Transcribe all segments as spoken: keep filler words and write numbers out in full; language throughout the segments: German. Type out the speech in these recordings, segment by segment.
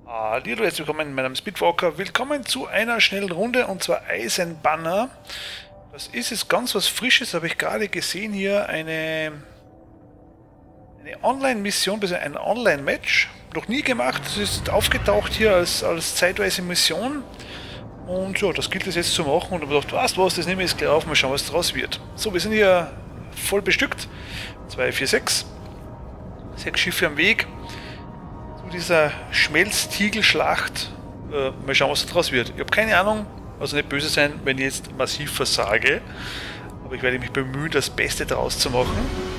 Hallo, herzlich willkommen, mein Name ist Speedwalker. Willkommen zu einer schnellen Runde und zwar Eisenbanner. Das ist jetzt ganz was Frisches, habe ich gerade gesehen hier. Eine, eine Online-Mission, bzw. ein Online-Match. Noch nie gemacht, es ist aufgetaucht hier als, als zeitweise Mission. Und ja, das gilt es jetzt zu machen. Und ich habe gedacht, was, was, das nehme ich jetzt gleich auf, mal schauen, was draus wird. So, wir sind hier voll bestückt. zwei, vier, sechs. Sechs Schiffe am Weg. Zu dieser Schmelztiegelschlacht. Äh, mal schauen, was daraus wird. Ich habe keine Ahnung, also nicht böse sein, wenn ich jetzt massiv versage. Aber ich werde mich bemühen, das Beste daraus zu machen.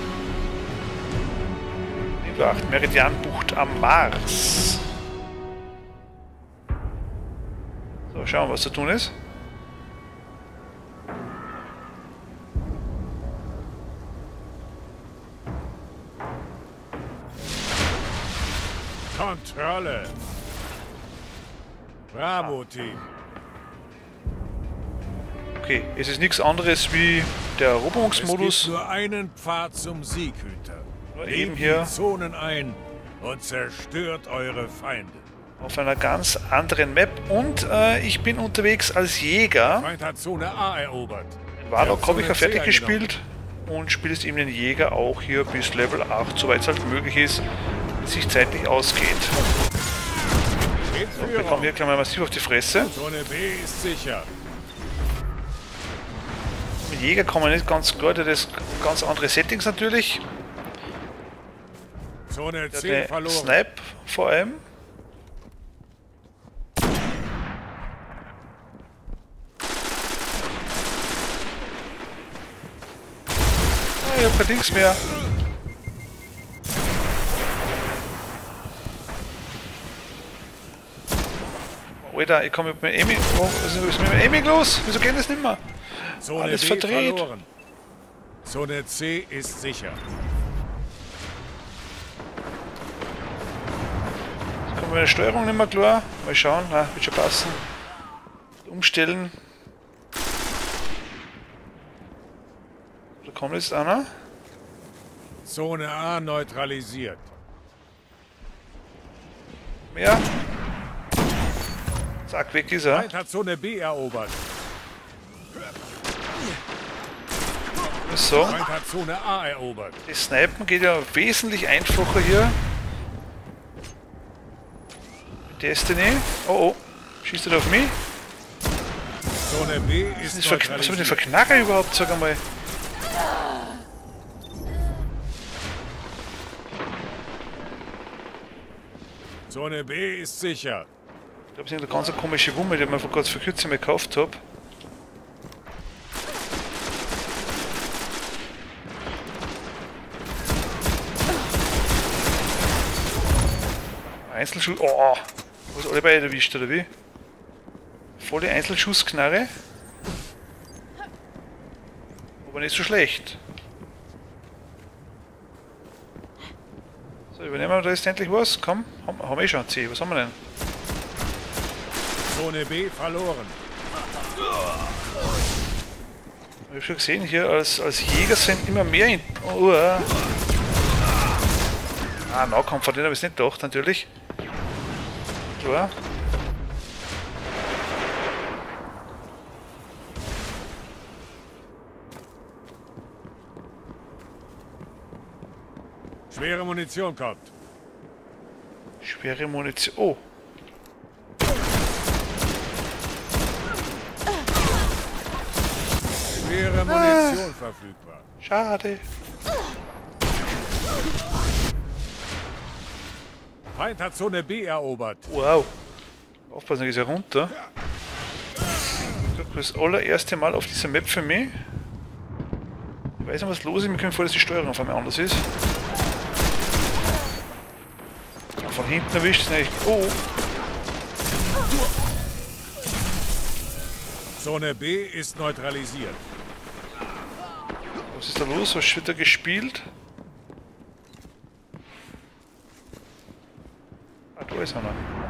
acht Meridianbucht am Mars. So, schauen wir, was zu tun ist. Kontrolle. Bravo, Team. Okay, es ist nichts anderes wie der Eroberungsmodus. Es gibt nur einen Pfad zum Sieghüter. Nur eben hier die Zonen ein und zerstört eure Feinde. auf einer ganz anderen Map und äh, ich bin unterwegs als Jäger. Feind hat Zone A erobert. Den Warlock habe ich ja fertig gespielt und spiele jetzt eben den Jäger auch hier bis Level acht, soweit es halt möglich ist, bis sich zeitlich ausgeht. So, wir kommen hier gleich mal massiv auf die Fresse. Zone B ist sicher. Mit Jäger kommen wir nicht ganz gut, das ist ganz andere Settings natürlich. Zone C Der verloren. Snipe vor allem. Ah, ich hab kein Dings mehr. Alter, ich komme mit meinem Aiming. Oh, was ist mit meinem Aiming los? Wieso geht das nicht mehr? Zone Alles B verdreht. verloren. Zone C ist sicher. Jetzt kommt meine Steuerung nicht mehr klar. Mal schauen, na, wird schon passen. Umstellen. Da kommt jetzt einer. Zone A neutralisiert. Mehr. Zack, weg ist er. Feind hat Zone B erobert. So. Feind hat Zone A erobert. Das Snipen geht ja wesentlich einfacher hier. Mit Destiny. Oh oh. Schießt er da auf mich? Zone B Was ist ist das für eine neutralisiert. Verknacker überhaupt? Sag einmal. Zone B ist sicher. Ich glaube, es ist eine ganz komische Wumme, die ich mir vor kurz vor kurzem gekauft habe. Einzelschuss. Oh! Was alle beide erwischt, oder wie? Volle Einzelschussknarre. Aber nicht so schlecht. So, übernehmen wir da jetzt endlich was. Komm, haben, haben wir eh schon C. Was haben wir denn? Zone B verloren. Ich habe schon gesehen, hier als, als Jäger sind immer mehr in. Oh, uh. Ah, Nahkampf, von denen habe ich es nicht gedacht, natürlich. Klar. Schwere Munition kommt. Schwere Munition. Oh. Schwere Munition verfügbar. Schade. Feind hat Zone B erobert. Wow. Aufpassen, ist ja runter. Das allererste Mal auf dieser Map für mich. Ich weiß nicht, was los ist. Mir kommt vor, dass die Steuerung auf einmal anders ist. Von hinten erwischt es nicht. Oh. Zone B ist neutralisiert. Was ist da los? Was wird da gespielt? Ah, da ist einer.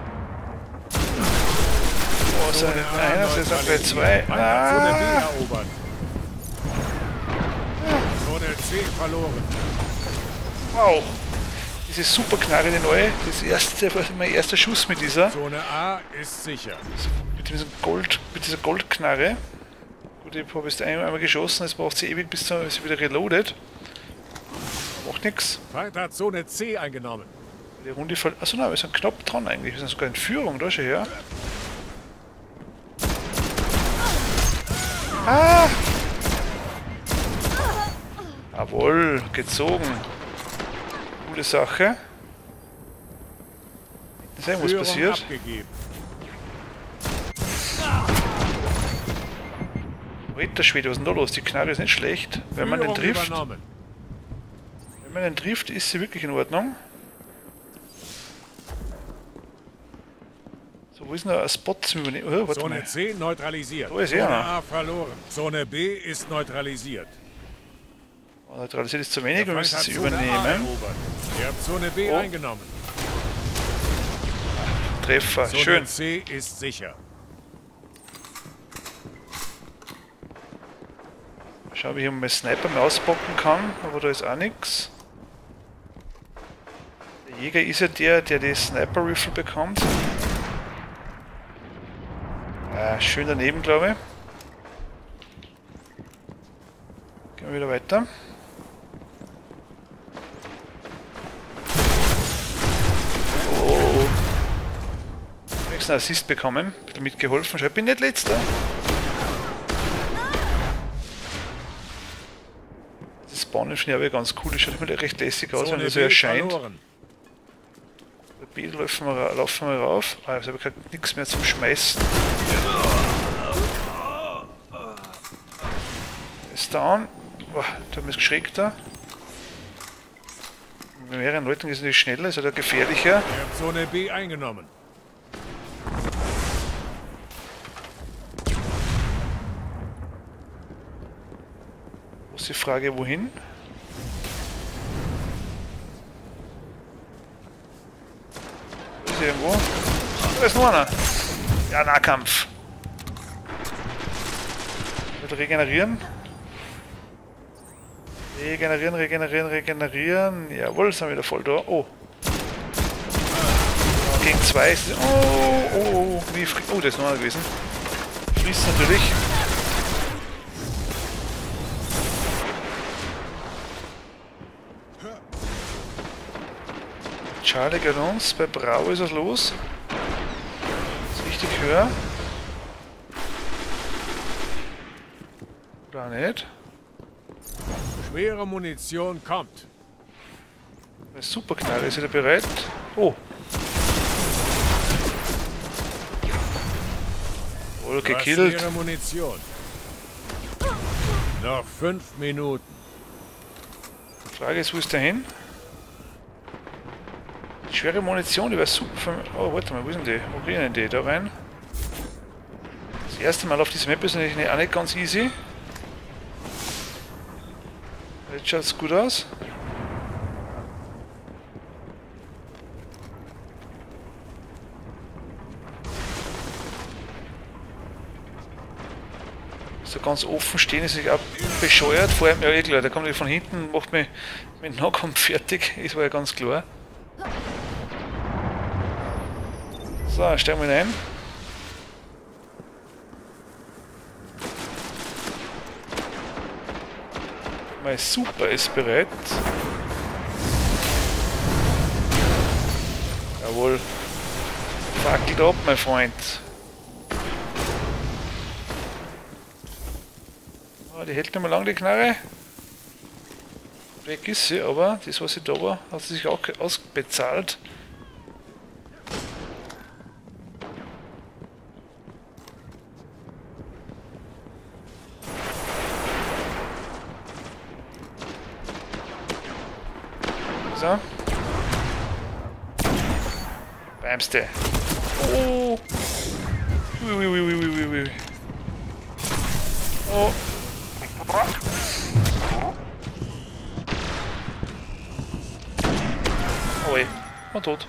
Oh, ist Zone A einer, ist bei zwei. Feind hat Zone B Ah. erobert. Zone C verloren. Wow. Diese Superknarre, die neue, das erste, mein erster Schuss mit dieser. Zone A ist sicher. Mit diesem Gold, mit dieser Goldknarre. Gut, ich habe jetzt einmal geschossen, es braucht sie ewig, bis sie wieder reloadet. Macht nichts. Feind hat Zone C eingenommen. Die Runde voll. Achso, nein, wir sind knapp dran eigentlich. Wir sind sogar in Führung, da schon her. Ah! Jawohl, gezogen. Coole Sache. Ist irgendwas Führung passiert? abgegeben. Alter Schwede, was ist denn da los? Die Knarre ist nicht schlecht. Wenn man den Führung trifft, übernommen. wenn man den trifft, ist sie wirklich in Ordnung. So, wo ist denn da ein Spot zum Übernehmen? Oh, warte Zone mal. C neutralisiert. Da ist Zone er. A verloren. Zone B ist neutralisiert. Oh, neutralisiert ist zu wenig, wir Der müssen Feind sie hat Zone A übernehmen. erobert. Ihr habt Zone B Oh. eingenommen. Treffer, Zone schön. C ist sicher. Schau, wie ich meinen Sniper mal auspacken kann, aber da ist auch nichts. Der Jäger ist ja der, der die Sniper-Rifle bekommt. Ah, schön daneben, glaube ich. Gehen wir wieder weiter. Oh. Ich habe einen Assist bekommen, ein bisschen mitgeholfen. Schau, ich bin nicht letzter. Das Spawnen finde ich aber ganz cool, das schaut immer recht lässig aus, wenn Zone das so B erscheint. verloren. Bei B laufen wir, ra- laufen wir rauf. Ah, jetzt habe ich nichts mehr zum Schmeißen. Ist down. Boah, da haben wir es geschreckt da. Mit mehreren Leuten ist es nicht schneller, ist oder gefährlicher. Ihr habt Zone B eingenommen. Wo ist die Frage, wohin? Da ist irgendwo. Da ist noch einer. Ja, Nahkampf. Wird regenerieren. Regenerieren, regenerieren, regenerieren. Jawohl, sind wir wieder voll da. Oh. Gegen zwei ist. Oh, oh, oh. Wie fri oh, das ist noch einer gewesen. Fließt natürlich. Charlie geht uns. Bei Brau ist was los. Ist richtig höher. Oder nicht? Schwere Munition kommt. Eine Superknarre, ist wieder bereit? Oh. Wohl gekillt. Schwere Munition. Noch fünf Minuten. Die Frage ist, wo ist der hin? Die schwere Munition, die wäre super für mich. Oh, warte mal, wo sind die? Wo rennen die? Da rein? Das erste Mal auf dieser Map ist natürlich auch nicht ganz easy. Jetzt schaut es gut aus. So ganz offen stehen ist natürlich auch bescheuert. Vor allem, ja, eh klar, da kommt die von hinten, macht mich mit dem Nahkampf fertig. Das war ja ganz klar. So, steigen wir ein. Mein Super ist bereit. Jawohl. Fackelt ab, mein Freund. Oh, die hält nicht mehr lang, die Knarre. Weg ist sie, aber das, was sie da war, hat sie sich auch ausbezahlt. So. Bamste. Oh. Ui, ui, ui, ui, ui, ui. Oh. Oh ey. War tot.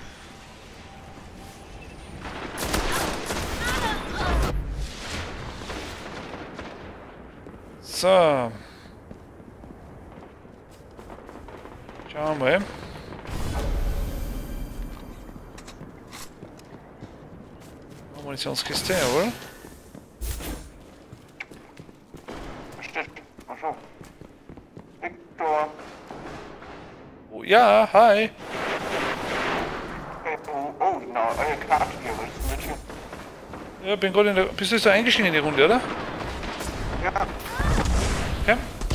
So. Schauen wir mal. Munitionskiste, jawohl. Bestimmt. Ach so. Victor. Oh, ja, hi. Hey, oh, oh, na, euer Knack hier, was ist denn hier? Ja, bin gerade in der... Bist du jetzt da eingestiegen in die Runde, oder? Ja. Okay.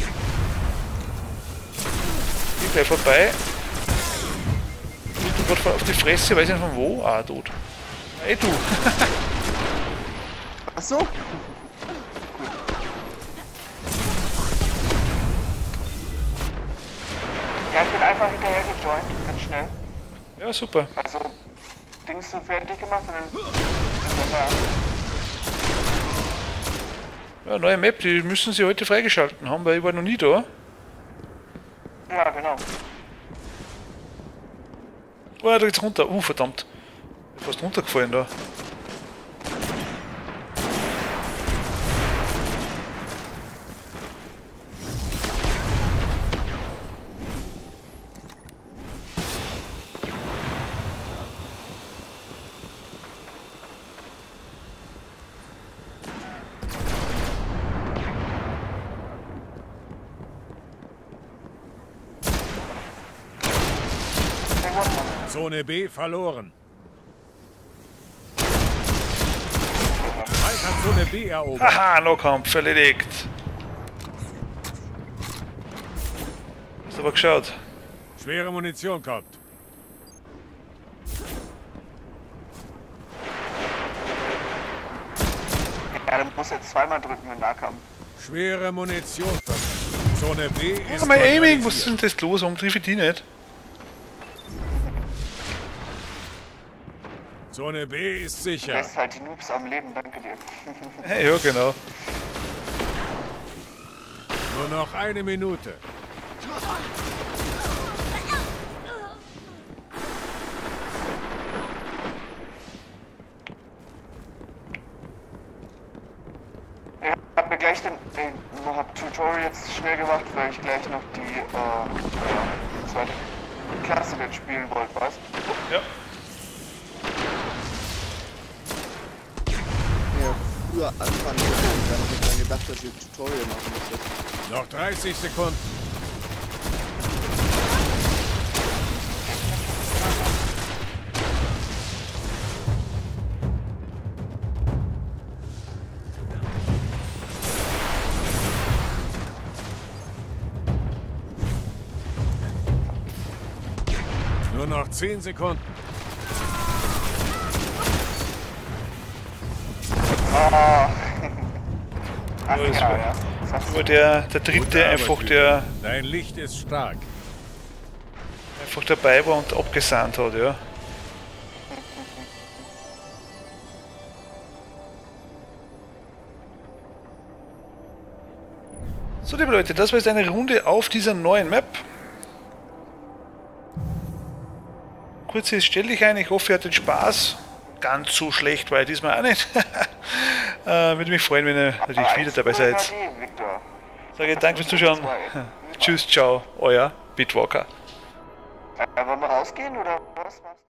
Geh gleich vorbei. Ich bin gerade auf die Fresse, weiß nicht von wo. Ah, tot. Ey, du. Ach so. Ja, ich bin einfach hinterher gejoint, ganz schnell. Ja, super. Also, Dings so fertig gemacht und dann sind wir da. Ja, neue Map, die müssen sie heute freigeschalten haben, weil ich war noch nie da. Ja, genau. Oh, da geht's runter. Uh, verdammt. Ich bin fast runtergefallen da. Zone B verloren. Feind hat Zone B erobert. Haha, Nahkampf, erledigt. Hast aber geschaut. Schwere Munition kommt. Ja, du musst jetzt zweimal drücken, wenn Nahkampf. Schwere Munition verwendet. Zone B ist Oh, mein Aiming, was neutralisiert. ist denn das los? Warum treffe ich die nicht? Zone B ist Du sicher. lässt halt die Noobs am Leben, danke dir. Hey, ja, genau. Nur noch eine Minute. Ich hab mir gleich den, den hab Tutorial jetzt schnell gemacht, weil ich gleich noch die äh, äh, zweite Klasse jetzt spielen wollte, weißt du? Ja. Ja, früher anfangen können, dann habe ich dann gedacht, dass ihr Tutorial machen müsstet. Noch dreißig Sekunden. Nur noch zehn Sekunden. Ah. Ach Ja, das ja, war- ja. Das hast Nur der, der dritte Gute Arbeit, einfach, Jürgen. der Dein Licht ist stark. einfach dabei war und abgesandt hat, ja. So, liebe Leute, das war jetzt eine Runde auf dieser neuen Map. Kurzes Stell dich ein, ich hoffe, ihr hattet Spaß. Ganz so schlecht war ich diesmal auch nicht. äh, würde mich freuen, wenn ihr natürlich wieder dabei seid. Victor. Sage danke fürs Zuschauen. Tschüss, ciao, euer Bitwalker. Äh, wollen wir rausgehen oder was? was?